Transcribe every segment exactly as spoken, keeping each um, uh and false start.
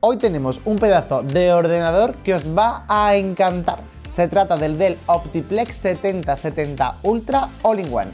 Hoy tenemos un pedazo de ordenador que os va a encantar. Se trata del Dell Optiplex setenta setenta Ultra All-in-One.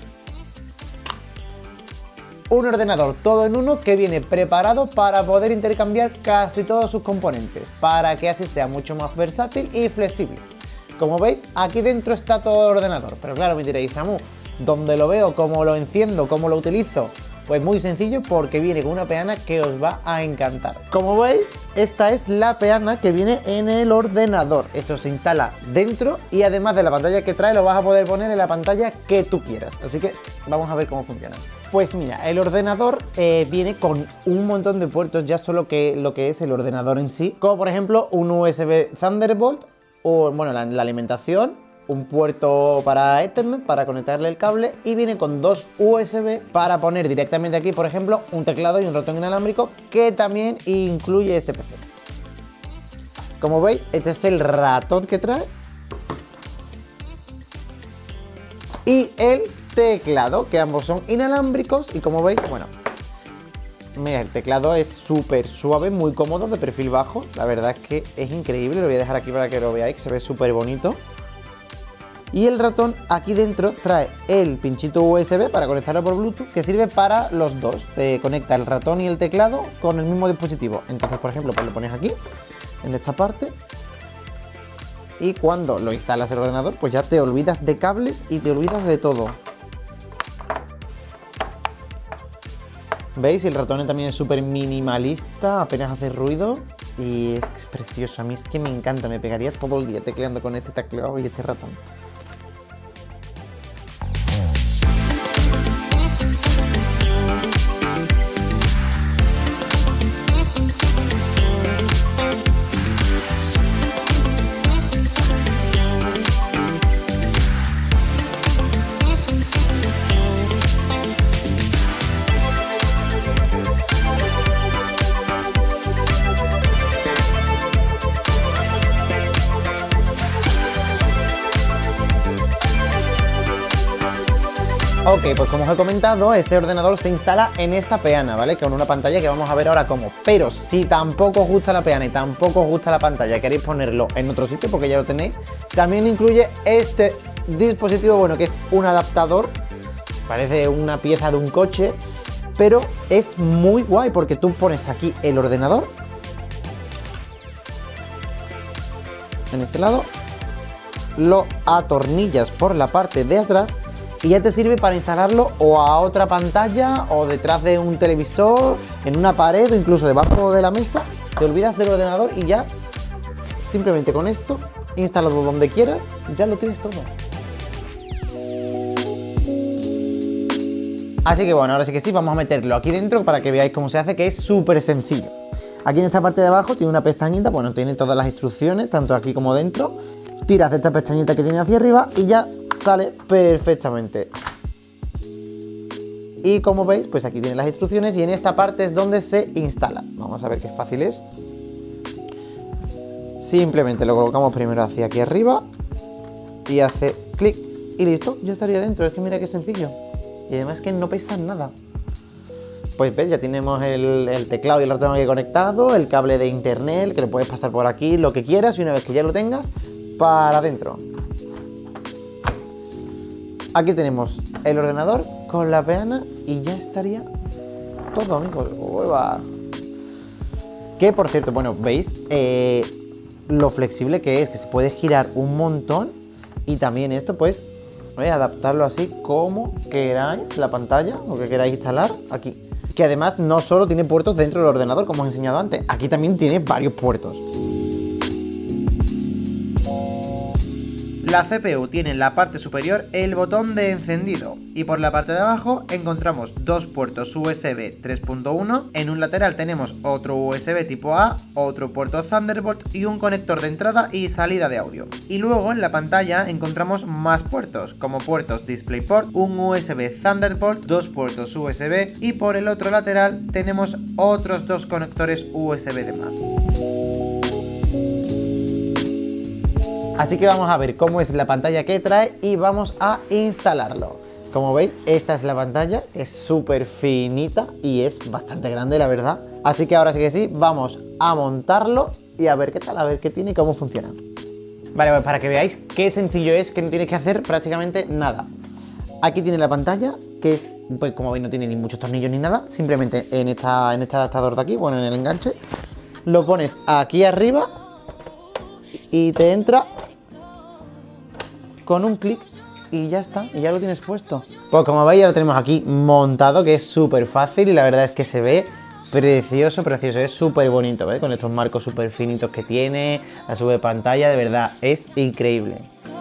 Un ordenador todo en uno que viene preparado para poder intercambiar casi todos sus componentes, para que así sea mucho más versátil y flexible. Como veis, aquí dentro está todo el ordenador, pero claro, me diréis, Samu, ¿dónde lo veo? ¿Cómo lo enciendo? ¿Cómo lo utilizo? Pues muy sencillo, porque viene con una peana que os va a encantar. Como veis, esta es la peana que viene en el ordenador. Esto se instala dentro y además de la pantalla que trae, lo vas a poder poner en la pantalla que tú quieras. Así que vamos a ver cómo funciona. Pues mira, el ordenador eh, viene con un montón de puertos, ya solo que lo que es el ordenador en sí, como por ejemplo un U S B Thunderbolt, o bueno, la, la alimentación, un puerto para Ethernet para conectarle el cable, y viene con dos U S B para poner directamente aquí, por ejemplo, un teclado y un ratón inalámbrico, que también incluye este P C. Como veis, este es el ratón que trae y el teclado, que ambos son inalámbricos, y como veis, bueno, mira, el teclado es súper suave, muy cómodo, de perfil bajo. La verdad es que es increíble, lo voy a dejar aquí para que lo veáis, que se ve súper bonito. Y el ratón aquí dentro trae el pinchito U S B para conectarlo por Bluetooth, que sirve para los dos. Te conecta el ratón y el teclado con el mismo dispositivo. Entonces, por ejemplo, pues lo pones aquí, en esta parte, y cuando lo instalas el ordenador, pues ya te olvidas de cables y te olvidas de todo. ¿Veis? El ratón también es súper minimalista, apenas hace ruido y es, es precioso. A mí es que me encanta, me pegaría todo el día tecleando con este teclado y este ratón. Ok, pues como os he comentado, este ordenador se instala en esta peana, ¿vale? Con una pantalla que vamos a ver ahora cómo. Pero si tampoco os gusta la peana y tampoco os gusta la pantalla, queréis ponerlo en otro sitio porque ya lo tenéis, también incluye este dispositivo, bueno, que es un adaptador, parece una pieza de un coche, pero es muy guay porque tú pones aquí el ordenador en este lado, lo atornillas por la parte de atrás y ya te sirve para instalarlo o a otra pantalla o detrás de un televisor, en una pared o incluso debajo de la mesa. Te olvidas del ordenador y ya simplemente con esto, instalado donde quieras, ya lo tienes todo. Así que bueno, ahora sí que sí, vamos a meterlo aquí dentro para que veáis cómo se hace, que es súper sencillo. Aquí en esta parte de abajo tiene una pestañita, bueno, tiene todas las instrucciones, tanto aquí como dentro. Tiras de esta pestañita que tiene hacia arriba y ya sale perfectamente. Y como veis, pues aquí tiene las instrucciones y en esta parte es donde se instala. Vamos a ver qué fácil es. Simplemente lo colocamos primero hacia aquí arriba y hace clic y listo, ya estaría dentro. Es que mira qué sencillo. Y además que no pesa nada. Pues ves, ya tenemos el, el teclado y el ratón aquí conectado, el cable de internet, que lo puedes pasar por aquí, lo que quieras, y una vez que ya lo tengas, para adentro. Aquí tenemos el ordenador con la peana y ya estaría todo, amigos. ¡Ueva! Que por cierto, bueno, veis eh, lo flexible que es, que se puede girar un montón. Y también esto, pues, voy a adaptarlo así como queráis la pantalla, lo que queráis instalar aquí. Que además no solo tiene puertos dentro del ordenador, como os he enseñado antes, aquí también tiene varios puertos. La C P U tiene en la parte superior el botón de encendido y por la parte de abajo encontramos dos puertos U S B tres punto uno, en un lateral tenemos otro U S B tipo A, otro puerto Thunderbolt y un conector de entrada y salida de audio. Y luego en la pantalla encontramos más puertos, como puertos DisplayPort, un U S B Thunderbolt, dos puertos U S B y por el otro lateral tenemos otros dos conectores U S B de más. Así que vamos a ver cómo es la pantalla que trae y vamos a instalarlo. Como veis, esta es la pantalla, es súper finita y es bastante grande, la verdad. Así que ahora sí que sí, vamos a montarlo y a ver qué tal, a ver qué tiene y cómo funciona. Vale, pues para que veáis qué sencillo es, que no tienes que hacer prácticamente nada. Aquí tiene la pantalla, que pues como veis no tiene ni muchos tornillos ni nada. Simplemente en, esta, en este adaptador de aquí, bueno, en el enganche, lo pones aquí arriba y te entra con un clic y ya está, y ya lo tienes puesto. Pues como veis ya lo tenemos aquí montado, que es súper fácil y la verdad es que se ve precioso, precioso, es súper bonito, ¿ves? Con estos marcos súper finitos que tiene, la sube pantalla, de verdad, es increíble.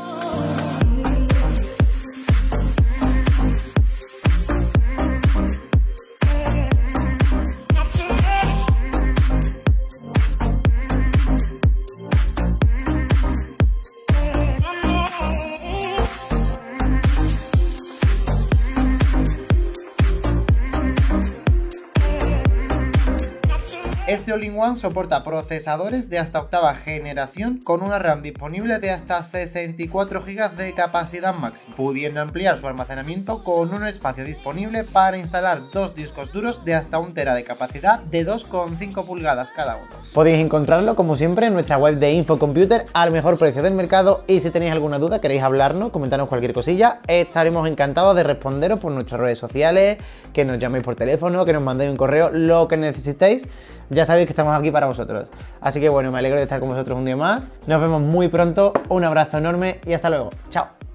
Este All-in-One soporta procesadores de hasta octava generación con una RAM disponible de hasta sesenta y cuatro gigas de capacidad máxima, pudiendo ampliar su almacenamiento con un espacio disponible para instalar dos discos duros de hasta un tera de capacidad de dos coma cinco pulgadas cada uno. Podéis encontrarlo como siempre en nuestra web de Infocomputer al mejor precio del mercado, y si tenéis alguna duda, queréis hablarnos, comentarnos cualquier cosilla, estaremos encantados de responderos por nuestras redes sociales, que nos llaméis por teléfono, que nos mandéis un correo, lo que necesitéis. Ya sabéis que estamos aquí para vosotros. Así que bueno, me alegro de estar con vosotros un día más. Nos vemos muy pronto, un abrazo enorme y hasta luego. Chao.